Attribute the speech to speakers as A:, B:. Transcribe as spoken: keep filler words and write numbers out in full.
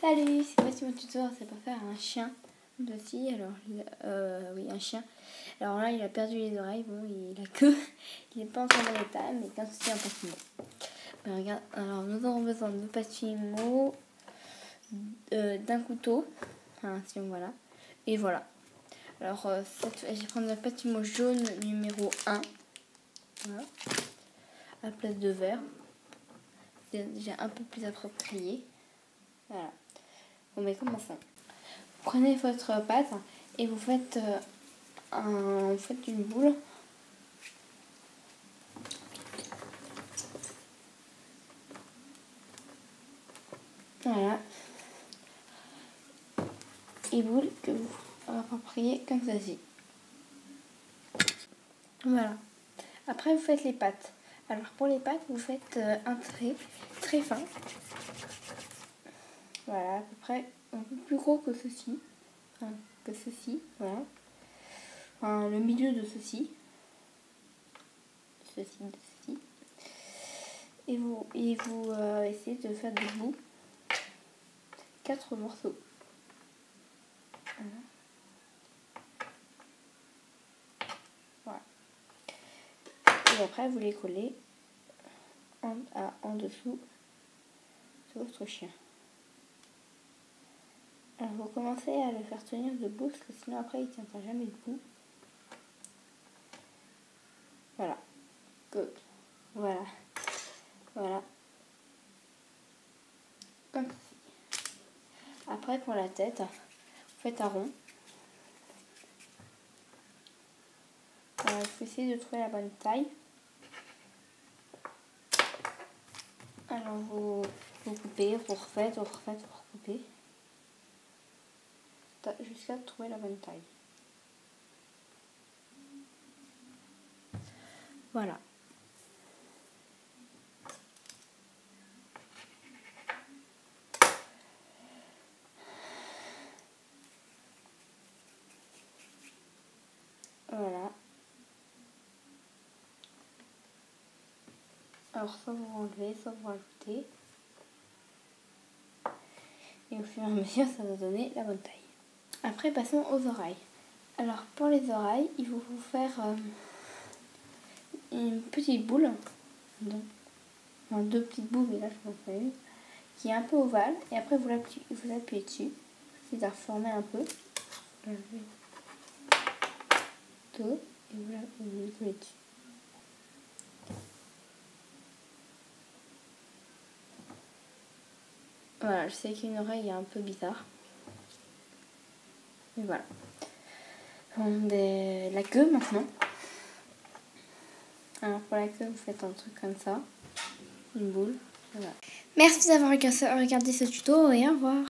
A: Salut, c'est voici mon tuto, c'est pour faire un chien aussi. Alors, euh, oui, un chien. Alors là, il a perdu les oreilles, bon, il a que, il n'est pas en très bon état, mais quand c'est un papillon. Mais regarde, alors nous avons besoin de papillons, euh, d'un couteau, enfin, si on voilà, et voilà. Alors, euh, cette, je vais prendre le papillon jaune numéro un, voilà, à place de vert. C'est déjà un peu plus approprié. Voilà. Bon, mais commençons. Vous prenez votre pâte et vous faites, euh, un, vous faites une boule. Voilà. Et boule que vous appropriez comme ceci. Voilà. Après, vous faites les pâtes. Alors, pour les pâtes, vous faites euh, un trait très fin. Voilà, à peu près un peu plus gros que ceci. Enfin, que ceci, voilà. Enfin, le milieu de ceci. Ceci, de ceci. Et vous, et vous euh, essayez de faire des bouts. Quatre morceaux. Voilà. Voilà. Et après, vous les collez en, à, en dessous de votre chien. Alors, vous commencez à le faire tenir debout, parce que sinon, après, il ne tiendra jamais debout. Voilà. Good. Voilà. Voilà. Comme ceci. Après, pour la tête, vous faites un rond. Alors, il faut essayer de trouver la bonne taille. Alors, vous, vous coupez, vous refaites, vous refaites, vous recoupez. Jusqu'à trouver la bonne taille. Voilà. Voilà. Alors, soit vous enlevez, soit vous rajoutez. Et au fur et à mesure, ça va donner la bonne taille. Après, passons aux oreilles. Alors, pour les oreilles, il faut vous faire euh, une petite boule. Donc, enfin, deux petites boules, mais là, je m'en fais une. Qui est un peu ovale. Et après, vous appuyez, vous appuyez dessus. C'est à reformer un peu. Deux. Et voilà, vous le collez dessus. Voilà, je sais qu'une oreille est un peu bizarre. Mais voilà. Donc, des... la queue maintenant. Alors pour la queue, vous faites un truc comme ça. Une boule. Voilà. Merci d'avoir regardé ce tuto et au revoir.